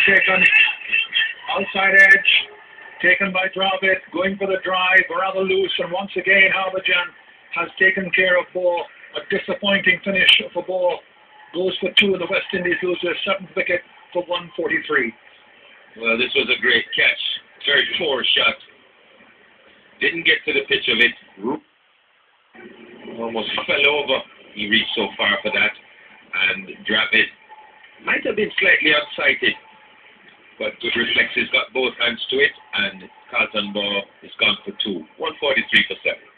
taken. Outside edge. Taken by Dravid. Going for the drive. Rather loose. And once again, Harbajan has taken care of Bo. A disappointing finish for Bo. Goes for 2 and the West Indies lose their 7th wicket for 143. Well, this was a great catch. Very poor shot. Didn't get to the pitch of it. Almost fell over. He reached so far for that. And Dravid might have been slightly unsighted. But good reflexes, got both hands to it. And Carlton Ball is gone for 2. 143 for 7.